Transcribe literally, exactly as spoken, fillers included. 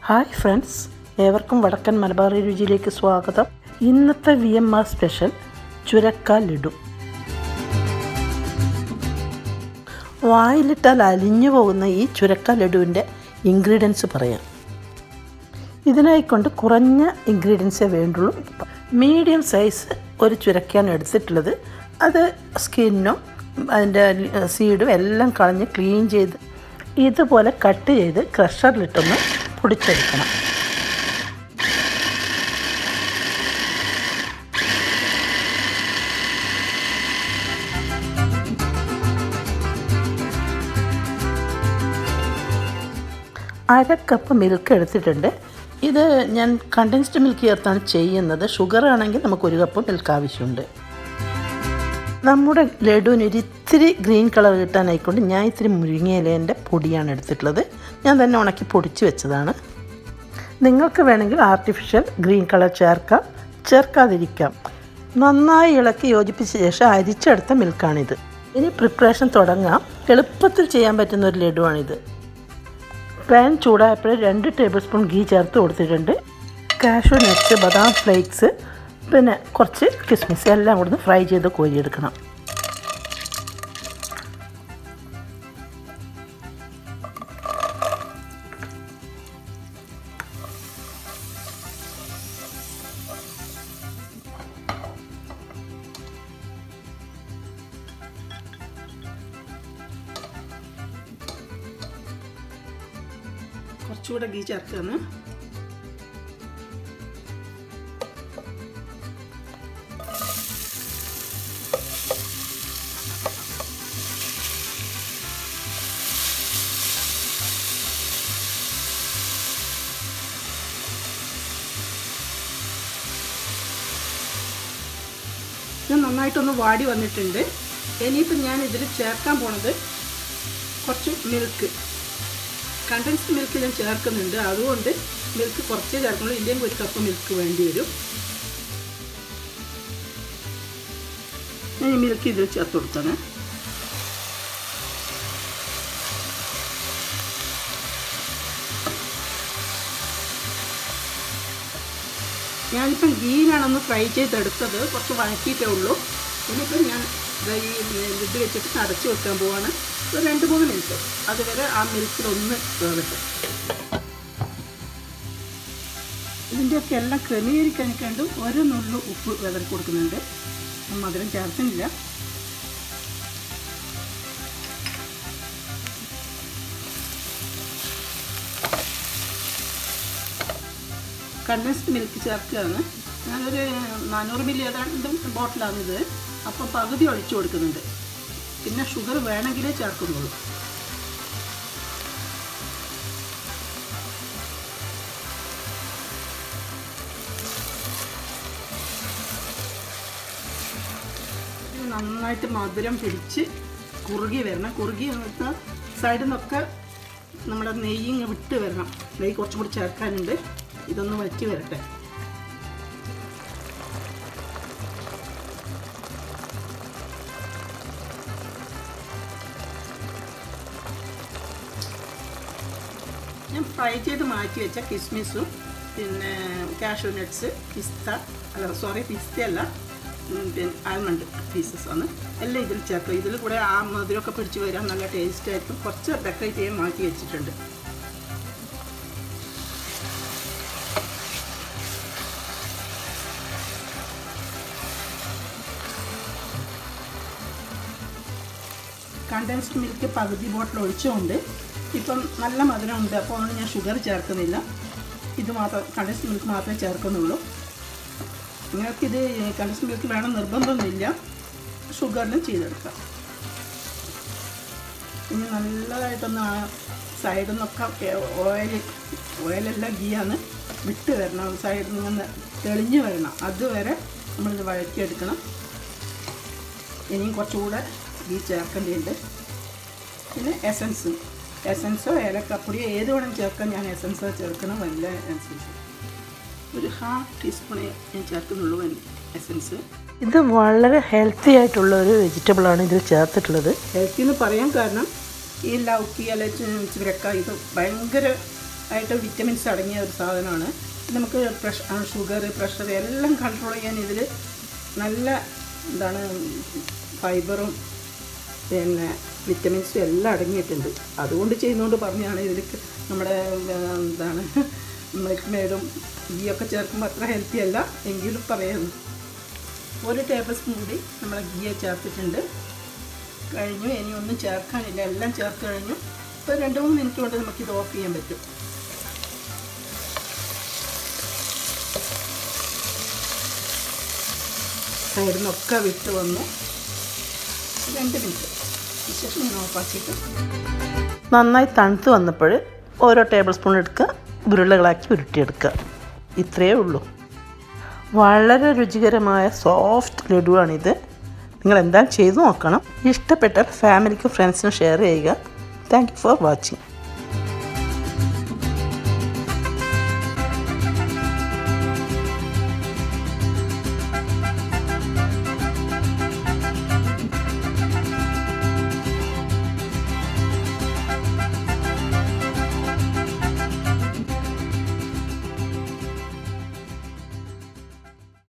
Hi friends, ഏവർക്കും വടക്കൻ മലബാറി രുചിയിലേക്ക് സ്വാഗതം. ഇന്നത്തെ വി എം ആർ സ്പെഷ്യൽ ചുരക്ക ലഡു. വായിലിട്ടാൽ അലിഞ്ഞു പോകുന്ന ഈ ചുരക്ക ലഡുവിൻ്റെ ഇൻഗ്രീഡിയൻസ് പറയാം. ഇതിനായിക്കൊണ്ട് കുറഞ്ഞ ഇൻഗ്രീഡിയൻസേ വേണ്ടുള്ളൂ. മീഡിയം സൈസ് ഒരു ചുരക്കയാണ് എടുത്തിട്ടുള്ളത്. അത് സ്കിന്നും അതിൻ്റെ സീഡും എല്ലാം കളഞ്ഞ് ക്ലീൻ ചെയ്ത് ഇതുപോലെ കട്ട് ചെയ്ത് ക്രഷറിലിട്ടൊന്ന് പൊടിച്ചെടുക്കണം. അര കപ്പ് മിൽക്ക് എടുത്തിട്ടുണ്ട്. ഇത് ഞാൻ കണ്ടൻസ്ഡ് മിൽക്ക് ചേർത്താണ് ചെയ്യുന്നത്. ഷുഗർ ആണെങ്കിൽ നമുക്ക് ഒരു കപ്പ് മിൽക്ക് ആവശ്യമുണ്ട്. നമ്മുടെ ലഡുവിന് ഒരു ഇത്തിരി ഗ്രീൻ കളർ കിട്ടാനായിക്കൊണ്ട് ഞാൻ ഇത്തിരി മുരിങ്ങയിലേൻ്റെ പൊടിയാണ് എടുത്തിട്ടുള്ളത്. ഞാൻ തന്നെ ഉണക്കി പൊടിച്ച് വെച്ചതാണ്. നിങ്ങൾക്ക് വേണമെങ്കിൽ ആർട്ടിഫിഷ്യൽ ഗ്രീൻ കളർ ചേർക്കാം, ചേർക്കാതിരിക്കാം. നന്നായി ഇളക്കി യോജിപ്പിച്ച ശേഷം അരിച്ചെടുത്ത മിൽക്കാണിത്. ഇനി പ്രിപ്പറേഷൻ തുടങ്ങാം. എളുപ്പത്തിൽ ചെയ്യാൻ പറ്റുന്ന ഒരു ലഡുവാണിത്. പാൻ ചൂടായപ്പോൾ രണ്ട് ടേബിൾ സ്പൂൺ ഗീ ചേർത്ത് കൊടുത്തിട്ടുണ്ട്. കാഷ്യൂ നട്ട്സ്, ബദാം ഫ്ലേക്സ്, പിന്നെ കുറച്ച് കിസ്മിസ് എല്ലാം കൂടെ ഫ്രൈ ചെയ്ത് കോരിയെടുക്കണം. കുറച്ചുകൂടെ ഗീ ചേർക്കുകയാണ്. ഇത് നന്നായിട്ടൊന്ന് വാടി വന്നിട്ടുണ്ട്. ഇനിയിപ്പോൾ ഞാൻ ഇതിൽ ചേർക്കാൻ പോണത് കുറച്ച് മിൽക്ക്, കണ്ടൻസ്ഡ് മിൽക്ക് ഞാൻ ചേർക്കുന്നുണ്ട്. അതുകൊണ്ട് മിൽക്ക് കുറച്ചേ ചേർക്കുള്ളൂ. ഇല്ലെങ്കിൽ ഒരു കപ്പ് മിൽക്ക് വേണ്ടി വരും. ഞാൻ ഈ മിൽക്ക് ഇതിൽ ചേർത്ത് കൊടുക്കാണ്. ഞാനിപ്പം ഗീനാണൊന്ന് ഫ്രൈ ചെയ്തെടുത്തത്. കുറച്ച് വഴറ്റിയിട്ടേ ഉള്ളൂ. ഇനിയിപ്പം ഞാൻ ഈ ലിഡ് വെച്ചിട്ട് അടച്ച് വെക്കാൻ പോവാണ് ഒരു രണ്ട് മൂന്ന് മിനിറ്റ്. അതുവരെ ആ മിൽക്കിലൊന്ന് വേവട്ടെ. ഇതിൻ്റെയൊക്കെ എല്ലാം ക്രമീകരിക്കാനിക്കാണ്ട് ഒരു നുള്ളു ഉപ്പ് വിതറി കൊടുക്കുന്നുണ്ട്. മധുരം ചേർക്കുന്നില്ല. കണ്ടൻസ്ഡ് മിൽക്ക് ചേർക്കുകയാണ്. ഞാനൊരു നാനൂറ് മില്ലി ഏതാണ്ട് ബോട്ടിലാണിത്. അപ്പോൾ പകുതി ഒഴിച്ചു കൊടുക്കുന്നുണ്ട്. പിന്നെ ഷുഗർ വേണമെങ്കിലേ ചേർക്കുന്നുള്ളൂ. ഇത് നന്നായിട്ട് മധുരം പിടിച്ച് കുറുകി വരണം. കുറുകി വന്നിട്ട് സൈഡിൽ നിന്നൊക്കെ നമ്മുടെ നെയ്യ് ഇങ്ങ് വിട്ട് വരണം. നെയ്യ് കുറച്ചും കൂടി ചേർക്കാനുണ്ട്. ഇതൊന്ന് വറ്റി വരട്ടെ. ഞാൻ ഫ്രൈ ചെയ്ത് മാറ്റി വെച്ച കിസ്മിസും പിന്നെ കാഷ്യൂ നട്ട്സ്, പിസ്ത അല്ല സോറി പിസ്തയല്ല പിന്നെ ആൽമണ്ട് പീസസ് ആണ് എല്ലാം ഇതിൽ ചേർക്കുക. ഇതിൽ കൂടെ ആ മധുരമൊക്കെ പിടിച്ച് വരാൻ നല്ല ടേസ്റ്റ് ആയിരിക്കും. കുറച്ച് ഡെക്കറേറ്റ് ചെയ്യാൻ മാറ്റി വെച്ചിട്ടുണ്ട്. കണ്ടൻസ്ഡ് മിൽക്ക് പകുതി ബോട്ടിൽ ഒഴിച്ചുകൊണ്ട് ഇപ്പം നല്ല മധുരമുണ്ട്. അപ്പോൾ അതുകൊണ്ട് ഞാൻ ഷുഗർ ചേർക്കുന്നില്ല. ഇത് മാത്രം കണ്ടൻസ്ഡ് മിൽക്ക് മാത്രമേ ചേർക്കുന്നുള്ളൂ. നിങ്ങൾക്കിത് കണ്ടൻസ്ഡ് മിൽക്ക് വേണം നിർബന്ധമൊന്നുമില്ല. ഷുഗറിലും ചെയ്തെടുക്കാം. ഇനി നല്ലതായിട്ടൊന്ന് ആ സൈഡിൽ നിന്നൊക്കെ ഓയിൽ ഓയിലെല്ലാം ഗീയാണ് വിട്ട് വരണം. സൈഡിൽ നിന്ന് തെളിഞ്ഞ് വരണം. അതുവരെ നമ്മളിത് വഴറ്റിയെടുക്കണം. ഇനിയും കുറച്ചുകൂടെ ഗീ ചേർക്കേണ്ടതുണ്ട്. പിന്നെ എസൻസ് എസൻസോ ഏലക്കപ്പൊടിയോ ഏത് വേണം ചേർക്കാൻ. ഞാൻ എസൻസോ ചേർക്കണം. വലിയ എസൻസ് ഒരു ഹാഫ് ടീസ്പൂണേ ഞാൻ ചേർക്കുന്നുള്ളൂ എസൻസ്. ഇത് വളരെ ഹെൽത്തി ആയിട്ടുള്ള ഒരു വെജിറ്റബിളാണ് ഇതിൽ ചേർത്തിട്ടുള്ളത്. ഹെൽത്തി എന്ന് പറയാൻ കാരണം ഈ ലൗക്കി അല്ലെങ്കിൽ ചുരക്ക ഇത് ഭയങ്കര ആയിട്ട് വിറ്റമിൻസ് അടങ്ങിയ ഒരു സാധനമാണ്. നമുക്ക് പ്രഷർ ഷുഗർ പ്രഷർ എല്ലാം കൺട്രോൾ ചെയ്യാൻ ഇതിൽ നല്ല എന്താണ് ഫൈബറും പിന്നെ വിറ്റമിൻസും എല്ലാം അടങ്ങിയിട്ടുണ്ട്. അതുകൊണ്ട് ചെയ്യുന്നതുകൊണ്ട് പറഞ്ഞാണ് ഇതിൽ നമ്മുടെ എന്താണ് മിൽക്ക് മെയ്ഡും ഗീയൊക്കെ ചേർക്കുമ്പോൾ അത്ര ഹെൽത്തി അല്ല എങ്കിലും പറയുന്നു. ഒരു ടേബിൾ സ്പൂൺ കൂടി നമ്മൾ ഗീയെ ചേർത്തിട്ടുണ്ട്. കഴിഞ്ഞു. ഇനി ഒന്നും ചേർക്കാനില്ല, എല്ലാം ചേർത്ത് കഴിഞ്ഞു. ഇപ്പോൾ രണ്ട് മൂന്ന് മിനിറ്റ് കൊണ്ട് നമുക്കിത് ഓഫ് ചെയ്യാൻ പറ്റും. സൈഡിൽ നിന്നൊക്കെ വിട്ട് വന്നു. രണ്ട് മിനിറ്റ് ശേഷം ഞാൻ ഓഫാക്കിയിട്ട് നന്നായി തണുത്ത് വന്നപ്പോൾ ഓരോ ടേബിൾ സ്പൂൺ എടുക്കുക, ഉരുളകളാക്കി ഉരുട്ടിയെടുക്കുക. ഇത്രയേ ഉള്ളൂ. വളരെ രുചികരമായ സോഫ്റ്റ് ലഡുവാണിത്. നിങ്ങൾ എന്തായാലും ചെയ്തു നോക്കണം. ഇഷ്ടപ്പെട്ടാൽ ഫാമിലിക്കും ഫ്രണ്ട്സിനും ഷെയർ ചെയ്യുക. Thank you for watching.